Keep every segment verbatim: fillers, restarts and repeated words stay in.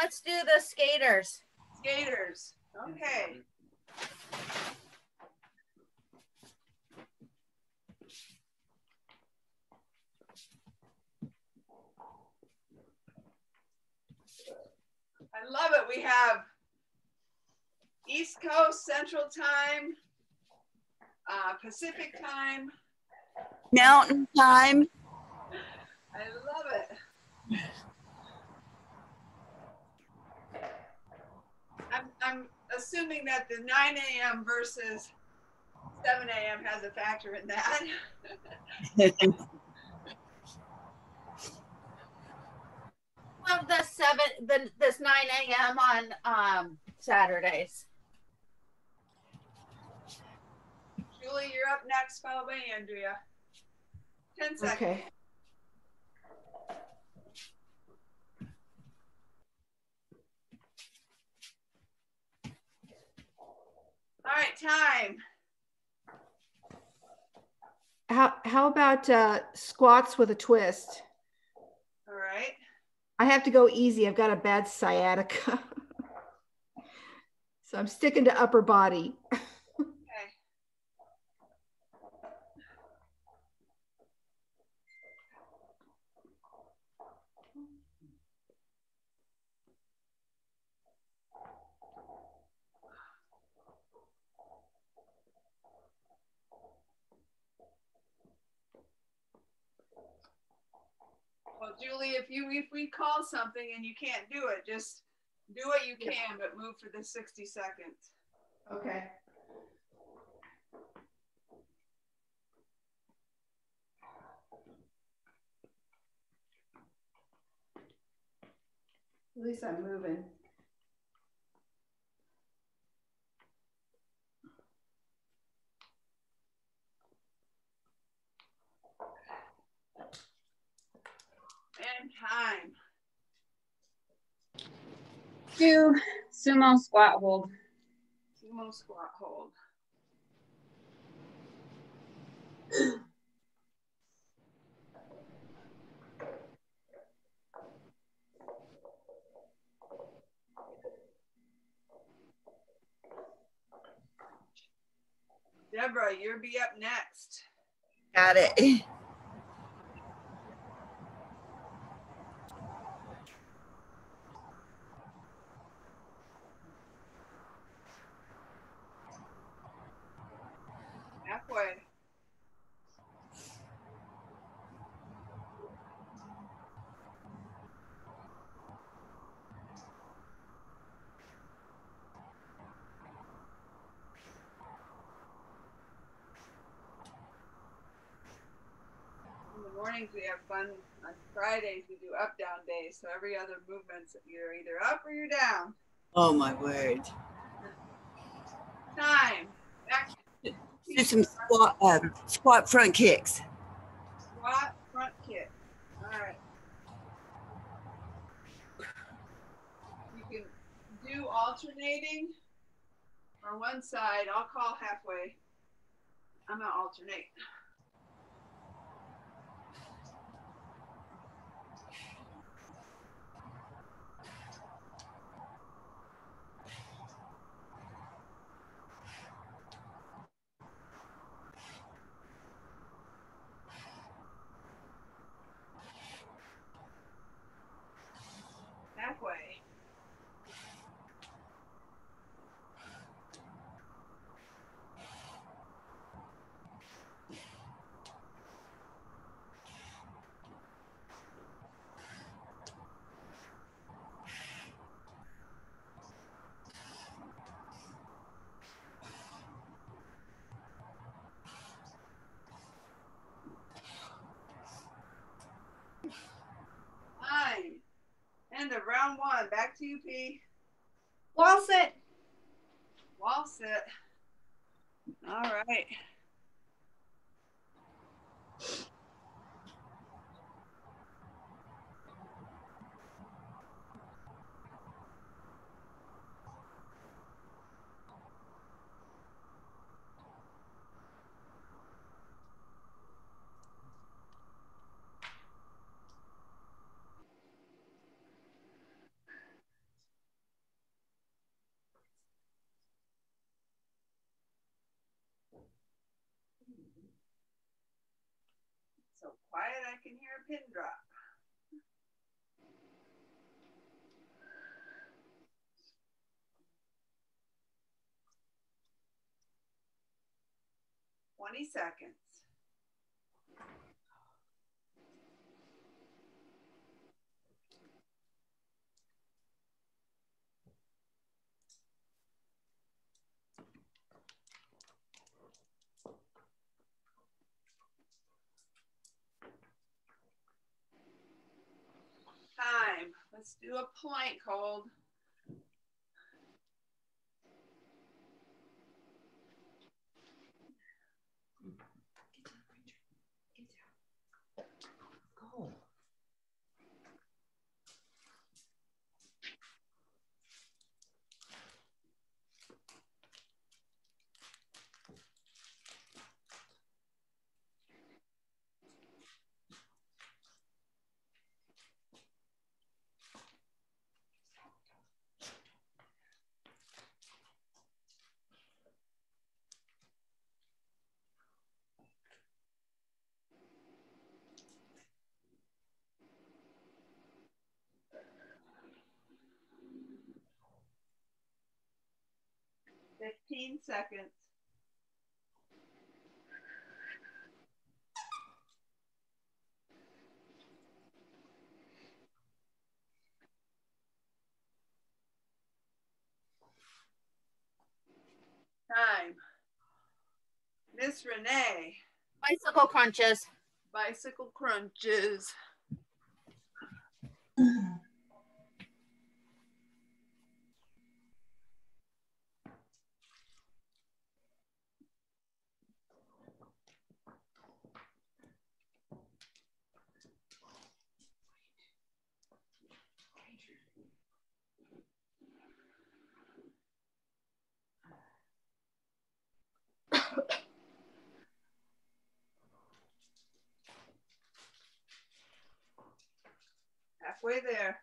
let's do the skaters. Skaters. Okay. I love it. We have East Coast, Central Time, uh, Pacific Time, Mountain Time. I love it. I'm, I'm assuming that the nine A M versus seven A M has a factor in that. Of the seven, the this nine A M on um, Saturdays. Julie, you're up next, followed by Andrea. Ten seconds. Okay. All right, time. How how about uh, squats with a twist? All right. I have to go easy. I've got a bad sciatica. So I'm sticking to upper body. Okay. Well, Julie, if you if we call something and you can't do it, just do what you can, but move for the sixty seconds. Okay. At least I'm moving. And time. Two sumo squat hold. Sumo squat hold. Deborah, you'll be up next. Got it. Halfway. In the mornings we have fun. On Fridays we do up down days. So every other movement's you're either up or you're down. Oh my word. Time. Back. Do some squat, um, squat front kicks. Squat front kick. All right. You can do alternating or one side. I'll call halfway. I'm gonna alternate. Halfway. Nine. End of round one. Back to you, P. Wall sit. Wall sit. All right. so quiet I can hear a pin drop. twenty seconds. Time. Let's do a plank hold. Go. fifteen seconds. Time. Miss Renee. Bicycle crunches. Bicycle crunches. Halfway there.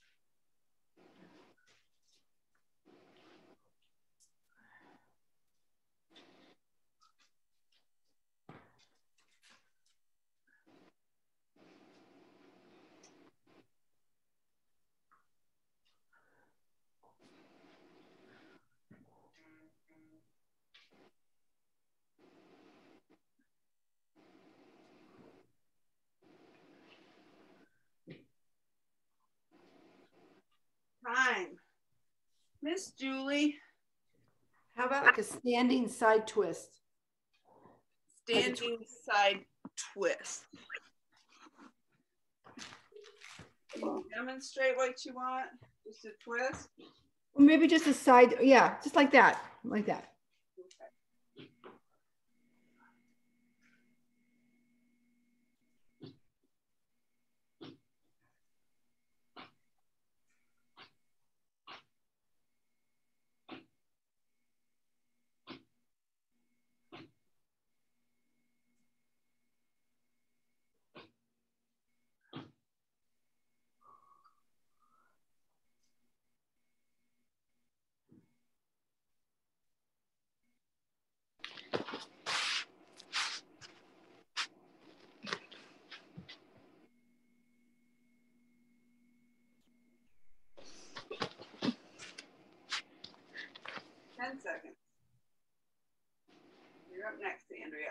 Time. Miss Julie. How about like a standing side twist? Standing side twist. Can you demonstrate what you want? Just a twist? Or maybe just a side, yeah, just like that, like that. Okay. ten seconds. You're up next, Andrea.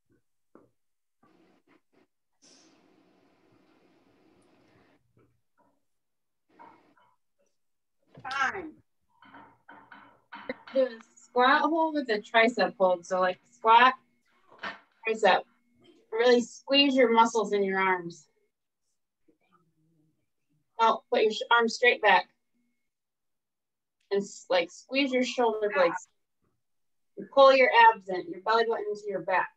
Time. Do a squat hold with a tricep hold. So like squat, tricep. Really squeeze your muscles in your arms. Oh, put your arms straight back. And like squeeze your shoulder blades. And pull your abs in, your belly button into your back.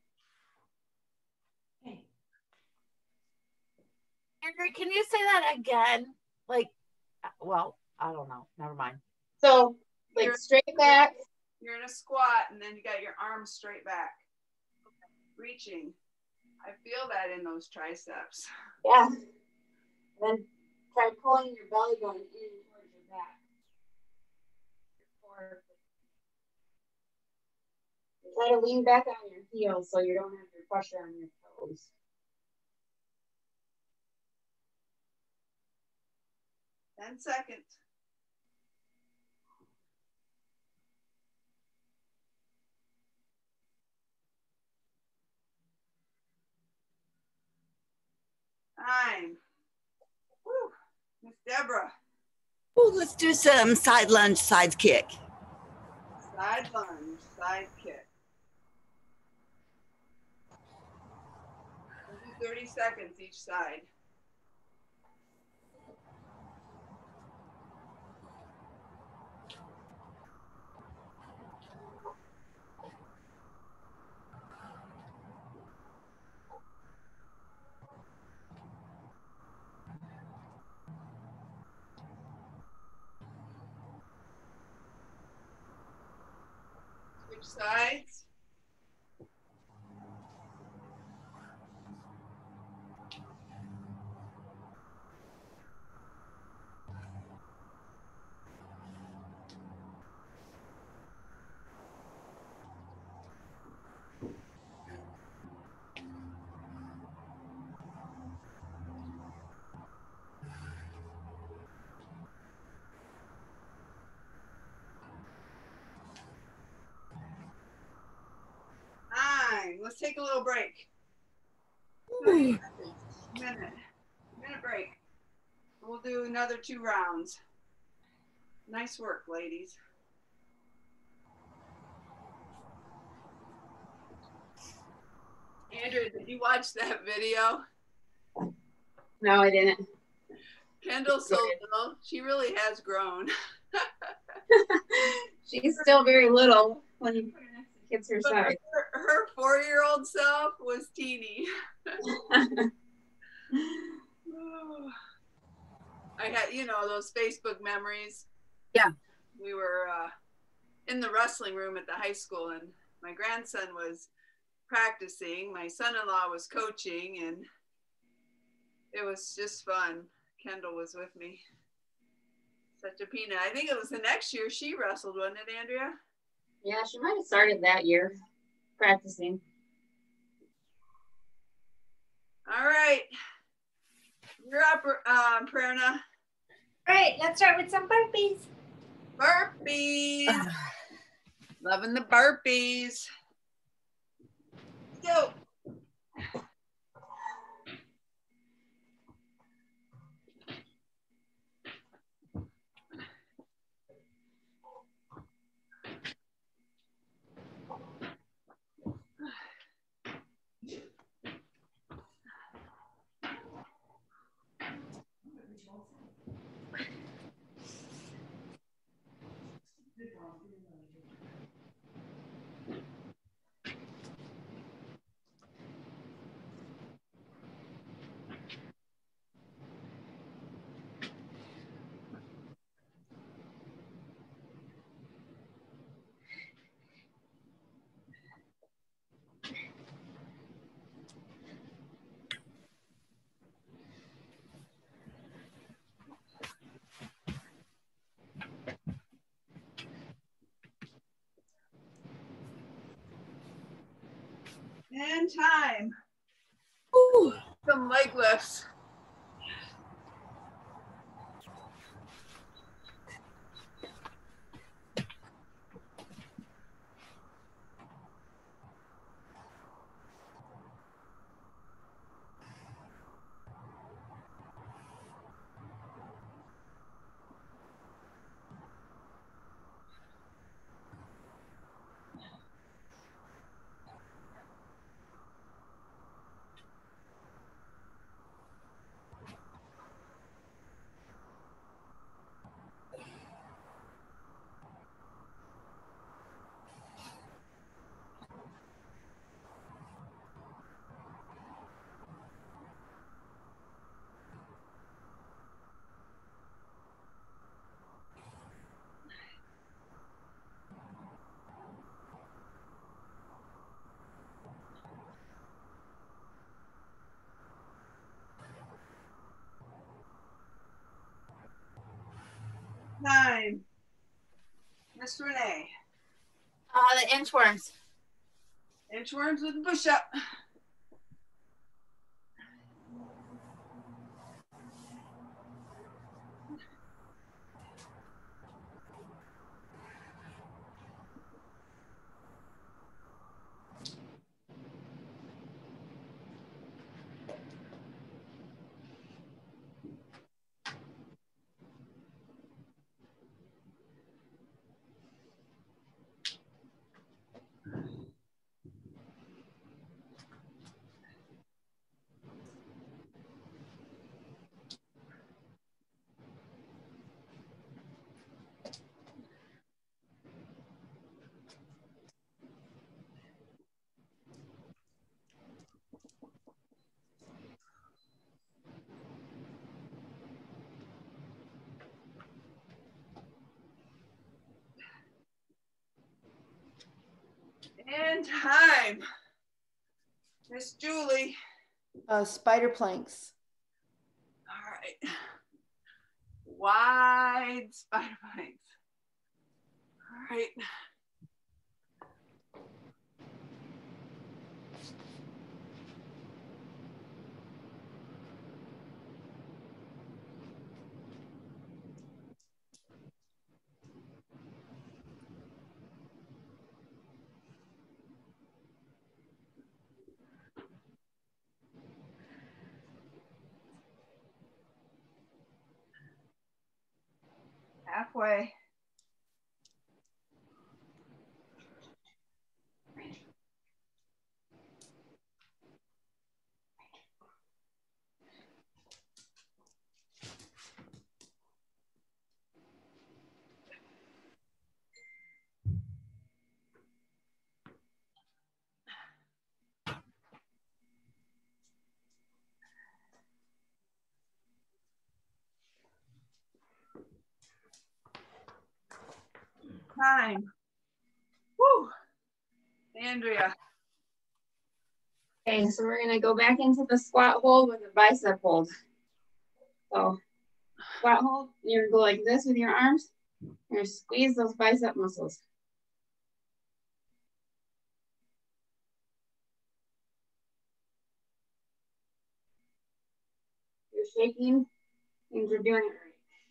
Andrew, can you say that again? Like, well, I don't know. Never mind. So like You're, straight back. You're in a squat and then you got your arms straight back. Reaching. I feel that in those triceps. Yeah. And then try pulling your belly button in towards your back. Or try to lean back on your heels so you don't have your pressure on your toes. ten seconds. Nine. Woo. Miss Deborah. Oh, let's do some side lunge, side kick. Side lunge, side kick. We'll do thirty seconds each side. Switch sides. Nine. Let's take a little break. Ooh. Minute. Minute break. We'll do another two rounds. Nice work, ladies. Andrea, did you watch that video? No, I didn't. Kendall's so little. She really has grown. She's still very little when you put her next to kids her But size. her, her four-year-old self was teeny. I had, you know, those Facebook memories. Yeah. We were uh, in the wrestling room at the high school, and my grandson was practicing. My son-in-law was coaching, and it was just fun. Kendall was with me. Such a peanut. I think it was the next year she wrestled, wasn't it, Andrea? Yeah, she might have started that year practicing. All right. You're up, uh, Prerna. All right, let's start with some burpees. Burpees. Loving the burpees. Go. And time. Ooh. Some leg lifts. Nine. Miss Renee. Uh, the inchworms. Inchworms with a push up. And time. Miss Julie. Uh, spider planks. All right. Wide spider planks. All right. Halfway. Time. Woo. Andrea. Okay, so we're gonna go back into the squat hold with a bicep hold. So squat hold, you're gonna go like this with your arms. You're gonna squeeze those bicep muscles. You're shaking and you're doing it right.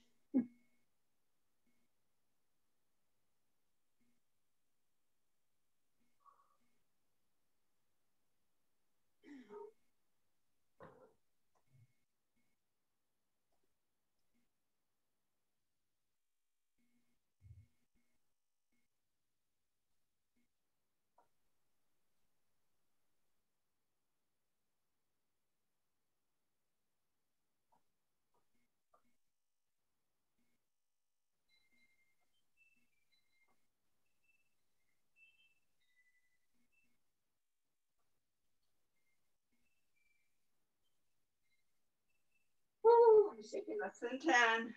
Woo, I'm shaking. Less than ten.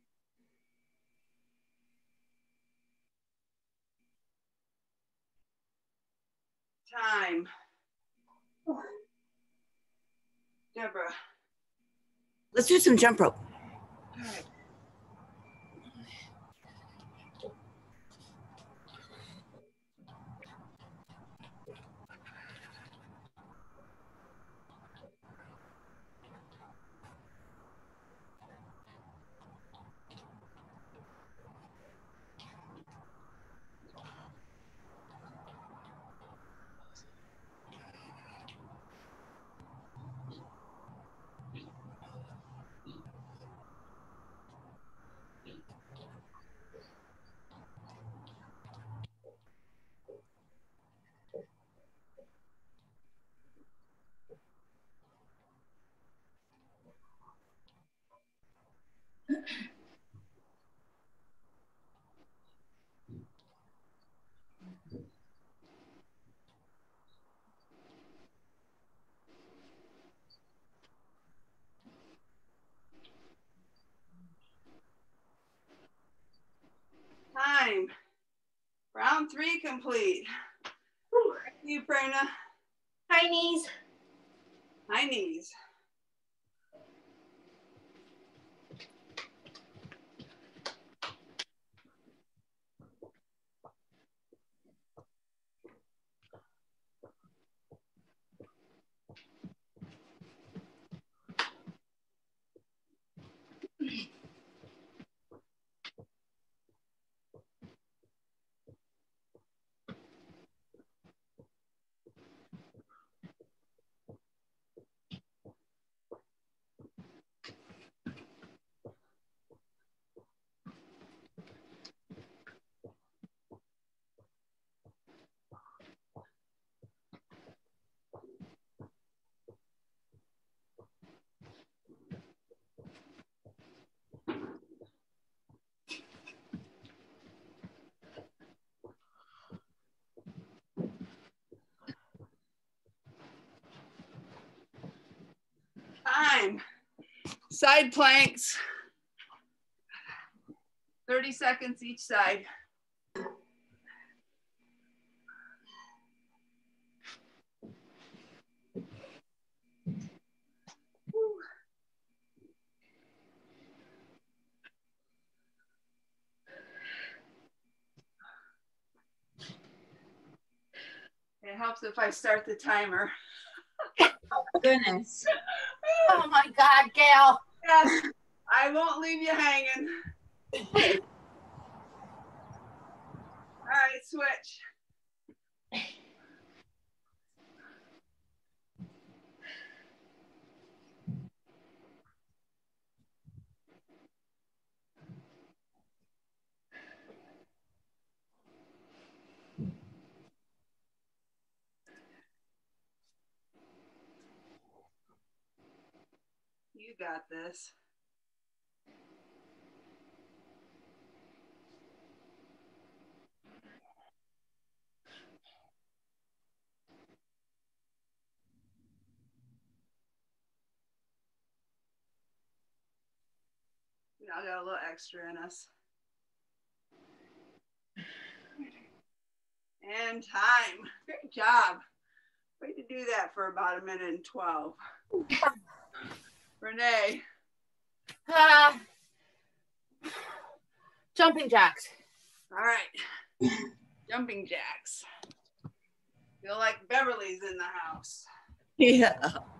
Time. Deborah. Let's do some jump rope. All right. Time. Round three complete. Whew. Thank you, Prerna. High knees. High knees. Time. Side planks. thirty seconds each side. helps if I start the timer. Goodness. Oh my God, Gail. Yes, I won't leave you hanging. All right, switch. You got this. We all got a little extra in us. And time. Great job. Way to do that for about a minute and twelve. Renee. Uh, jumping jacks. All right. Jumping jacks. Feel like Beverly's in the house. Yeah.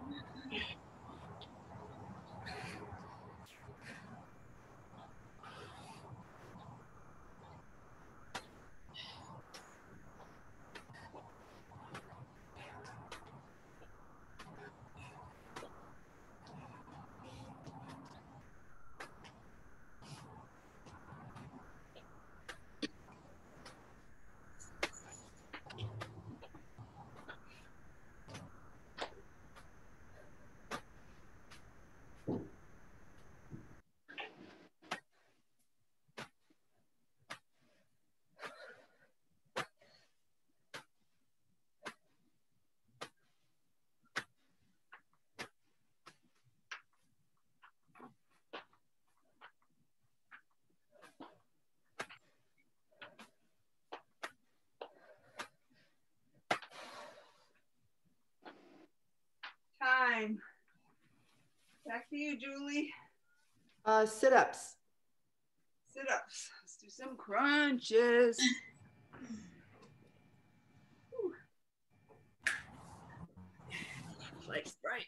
Time. Back to you, Julie. Uh, sit-ups. Sit-ups. Let's do some crunches. Life's bright.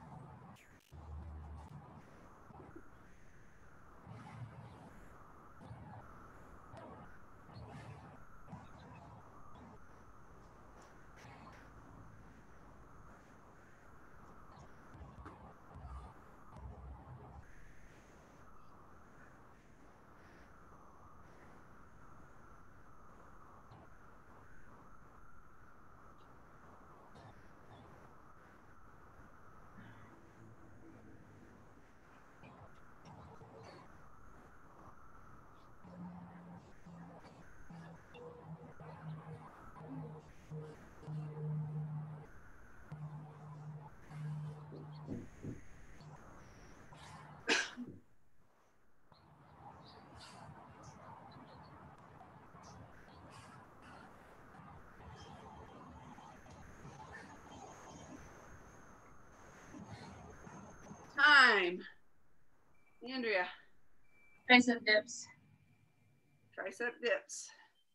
Time. Andrea. Tricep dips. Tricep dips.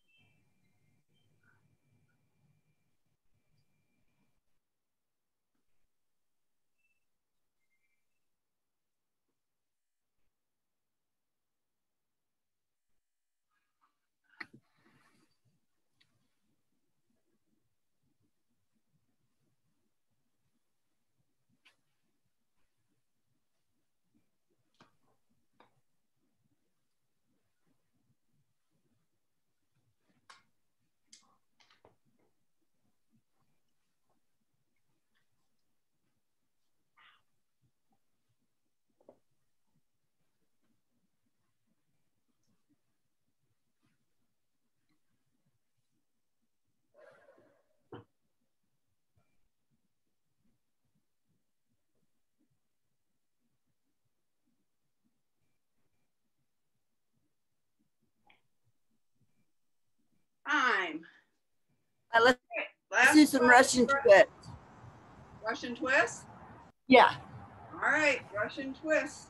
Time. Uh, let's Last do some one. Russian twists. Russian twist. Yeah. All right, Russian twist.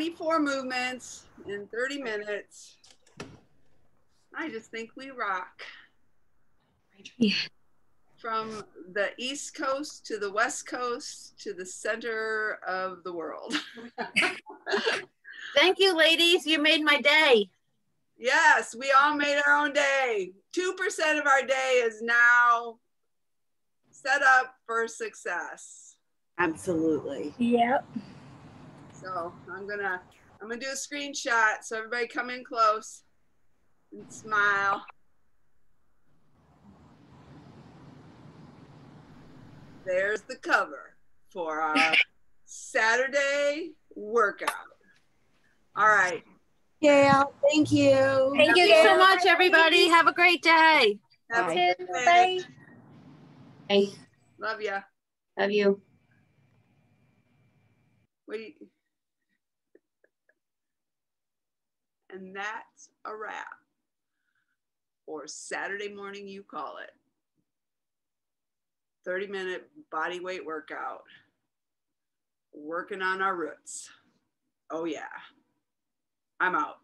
twenty-four movements in thirty minutes. I just think we rock. Yeah. From the East Coast to the West Coast to the center of the world. Thank you, ladies. You made my day. Yes, we all made our own day. two percent of our day is now set up for success. Absolutely. Yep. So I'm gonna, I'm gonna do a screenshot. So everybody come in close and smile. There's the cover for our Saturday workout. All right. Yeah, thank you. Thank Thank you, you so Gail. much, everybody. Have a great day. Have a Bye. good day. Bye. Hey, Love ya. love you. What do you... And that's a wrap. Or Saturday morning, you call it. thirty minute body weight workout. Working on our roots. Oh yeah. I'm out.